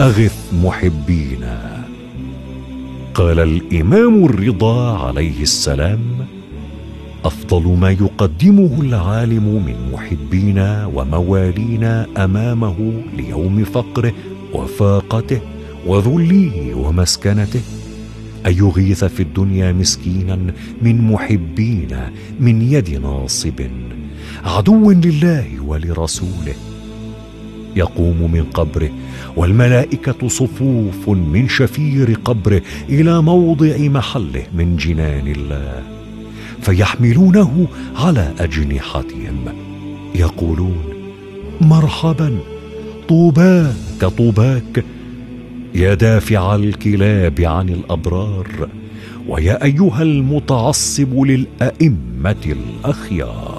أغث محبينا. قال الإمام الرضا عليه السلام: أفضل ما يقدمه العالم من محبينا وموالينا أمامه ليوم فقره وفاقته وذله ومسكنته أن يغيث في الدنيا مسكينا من محبينا من يد ناصب عدو لله ولرسوله، يقوم من قبره والملائكة صفوف من شفير قبره إلى موضع محله من جنان الله، فيحملونه على أجنحتهم يقولون: مرحبا، طوباك طوباك، يا دافع الكلاب عن الأبرار، ويا أيها المتعصب للأئمة الأخيار.